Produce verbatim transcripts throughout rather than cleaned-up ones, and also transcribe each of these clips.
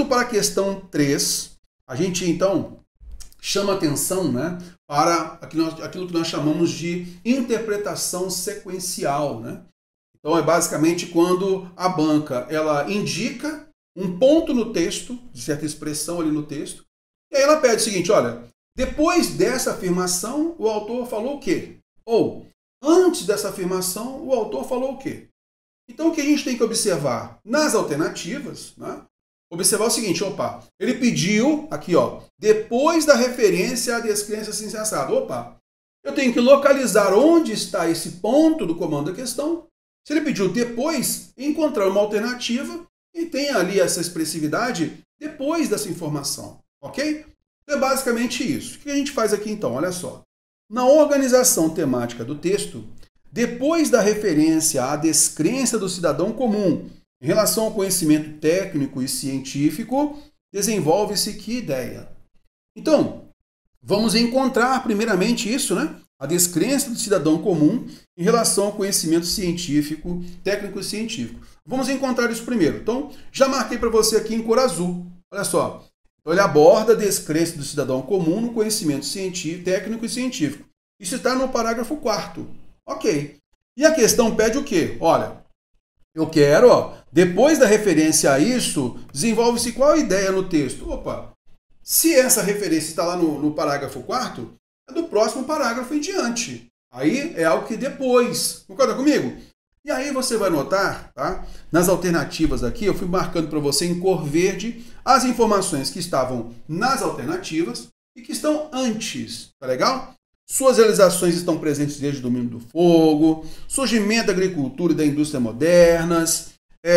Partindo para a questão três, a gente então chama atenção, né, para aquilo que nós chamamos de interpretação sequencial, né? Então é basicamente quando a banca ela indica um ponto no texto, de certa expressão ali no texto, e aí ela pede o seguinte, olha, depois dessa afirmação o autor falou o quê? Ou, antes dessa afirmação o autor falou o quê? Então o que a gente tem que observar nas alternativas, né? Observar o seguinte, opa, ele pediu, aqui ó, depois da referência à descrença assim sensata. Opa, eu tenho que localizar onde está esse ponto do comando da questão. Se ele pediu depois, encontrar uma alternativa e tem ali essa expressividade depois dessa informação, ok? É basicamente isso. O que a gente faz aqui então? Olha só. Na organização temática do texto, depois da referência à descrença do cidadão comum em relação ao conhecimento técnico e científico, desenvolve-se que ideia? Então, vamos encontrar primeiramente isso, né? A descrença do cidadão comum em relação ao conhecimento científico, técnico e científico. Vamos encontrar isso primeiro. Então, já marquei para você aqui em cor azul. Olha só. Então, ele aborda a descrença do cidadão comum no conhecimento científico, técnico e científico. Isso está no parágrafo quarto. Ok. E a questão pede o quê? Olha, eu quero, ó, depois da referência a isso, desenvolve-se qual ideia no texto? Opa, se essa referência está lá no, no parágrafo quarto, é do próximo parágrafo em diante. Aí é algo que depois. Concorda comigo? E aí você vai notar, tá? Nas alternativas aqui, eu fui marcando para você em cor verde as informações que estavam nas alternativas e que estão antes. Tá legal? Suas realizações estão presentes desde o domínio do fogo, surgimento da agricultura e da indústria modernas,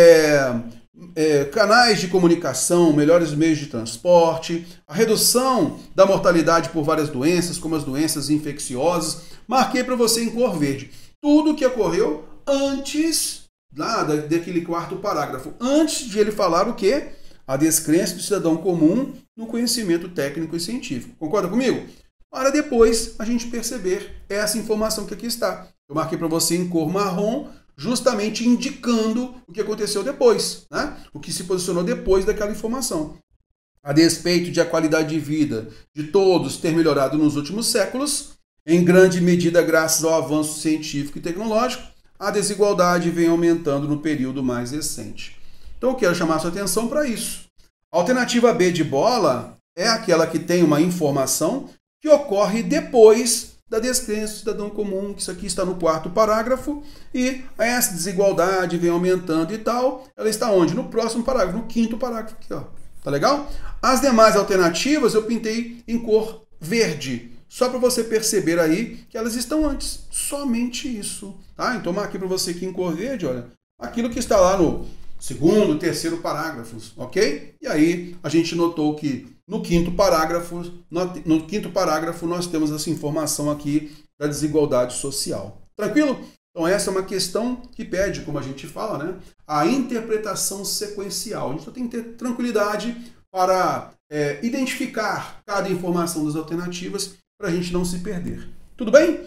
é, é, canais de comunicação, melhores meios de transporte, a redução da mortalidade por várias doenças, como as doenças infecciosas. Marquei para você em cor verde. Tudo que ocorreu antes lá daquele quarto parágrafo, antes de ele falar o quê? A descrença do cidadão comum no conhecimento técnico e científico. Concorda comigo? Para depois a gente perceber essa informação que aqui está. Eu marquei para você em cor marrom, justamente indicando o que aconteceu depois, né? O que se posicionou depois daquela informação. A despeito de a qualidade de vida de todos ter melhorado nos últimos séculos, em grande medida graças ao avanço científico e tecnológico, a desigualdade vem aumentando no período mais recente. Então eu quero chamar sua atenção para isso. A alternativa B de bola é aquela que tem uma informação que ocorre depois da descrença do cidadão comum, que isso aqui está no quarto parágrafo, e essa desigualdade vem aumentando e tal, ela está onde? No próximo parágrafo, no quinto parágrafo aqui, ó. Tá legal? As demais alternativas eu pintei em cor verde, só para você perceber aí que elas estão antes. Somente isso, tá? Então marquei para você aqui em cor verde, olha, aquilo que está lá no segundo, terceiro parágrafos, ok? E aí a gente notou que no quinto parágrafo, no quinto parágrafo nós temos essa informação aqui da desigualdade social. Tranquilo? Então essa é uma questão que pede, como a gente fala, né, a interpretação sequencial. A gente só tem que ter tranquilidade para é, identificar cada informação das alternativas para a gente não se perder. Tudo bem?